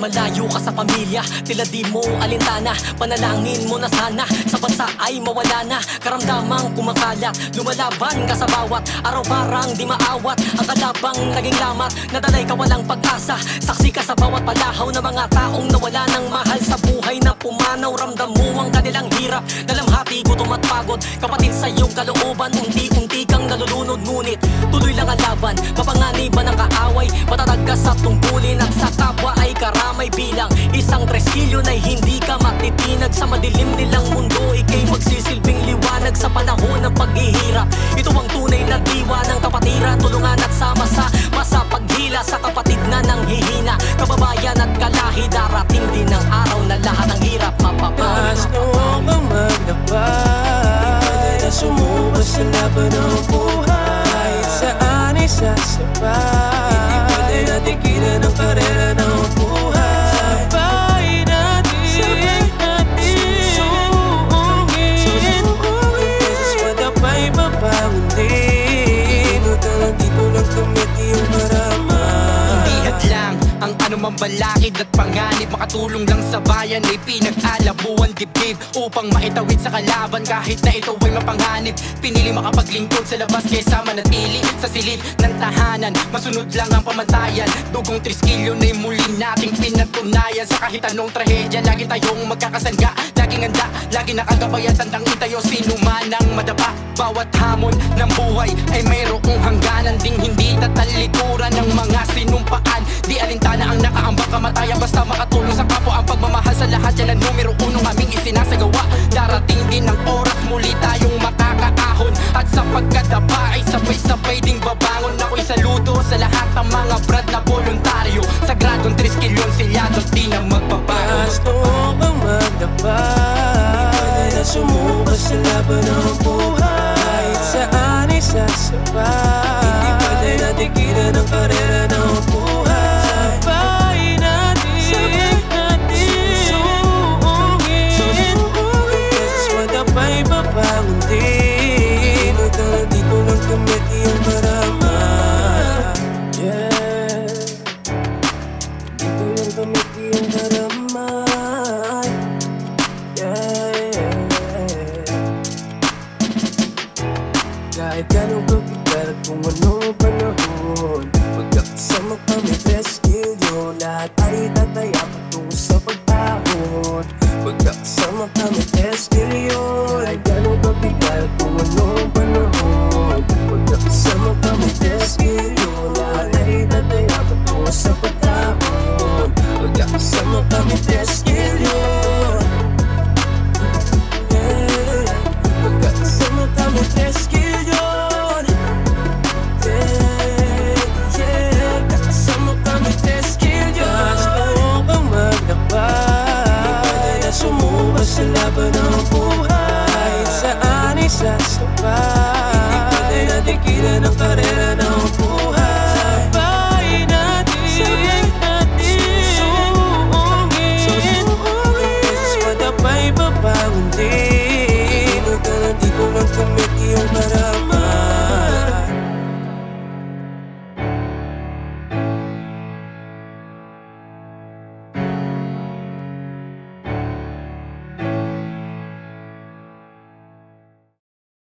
malayo ka sa pamilya, tila di mo alintana. Panalangin mo na sana sa bansa ay mawala na karamdamang kumakalat. Lumalaban ka sa bawat araw, parang di maawat. Ang kalabang naging lamat, nadalay ka walang pag-asa. Saksi ka sa bawat palahaw na mga taong nawala ng mahal sa buhay na pumanaw. Ramdam mo ang kanilang hirap, dalamhati, gutom at pagod. Kapatid sa iyong kalooban, unti-unti kang nalulunod. Ngunit tuloy lang ang laban, mapanganiban ang kaaway. Matatag ka sa tungkulin at sa kapwa ay karamay. Bilang isang trestilyo na hindi ka matitinag sa madilim nilang mundo, ika'y magsisilbing liwanag sa panahon ng paghihirap. Ito ang tunay na diwa ng kapatiran, tulungan at sama-sama sa paghila sa kapatid na nanghihina. Kababayan at kalahi, darating din ang araw na lahat ng hirap mapapawi. Mas noong kang maglakbay, na sumuba sa laban ng buhay. Saan ay sasabay, hindi pwede natin kina ng karera ng buhay. Sabay natin, susungin beses madapay babangon din. Utalang dito lang tumiti yung marama. Hindi hadlang ang anumang balakid at panganib, makatulong lang sa bayan ay pinag-alabuan dibdib upang maitawid sa kalaban kahit na ito ay mapanganib. Pinili makapaglingkod sa labas kaysa manatili sa silid ng tahanan. Masunod lang ang pamantayan, dugong triskilyo na'y muli nating pinatunayan. Sa kahit anong trahedya, lagi tayong magkakasangga, laging handa, lagi nakagabay at tandang itayo. Sino man ang madapa, bawat hamon ng buhay ay mayroong hangganan ding hindi tatalikuran ng mga sinumpaan. Di alintana ang nakaambang kamatayan, basta makatulong sa kapwa. Ang pagmamahal sa lahat yan ang numero unong aming isinasagawa. Darating din ang oras, muli tayong makakaahon, at sa pagkadapa ay sabay-sabay ding babangon. Ako'y saludo sa lahat ng mga brad na voluntaryo, sagradong triskilyon silyado di na magbabago. Mas noong kang maglakbay, di na sumuba sa laban ng buhay. Saan ay sasabay, hindi pwede natin kina ng karera ng buhay. Sabay natin, susungin beses madapay babangon din. Utalang dito lang tumiti yung marama. Yeah, dito lang tumiti yung marama. Yeah, kahit ganong kapital at kung anong panahon, pagkakasama kami teskilyo, lahat ay tataya patungo sa pag-ahon. Pagkakasama kami teskilyo, kahit ganong kapital at kung anong panahon, pagkakasama kami teskilyo, lahat ay tataya patungo sa pag-ahon. Pagkakasama kami teskilyo, pagkakasama kami teskilyo. Sumuba sa laban ng buhay, saan ay sasabay.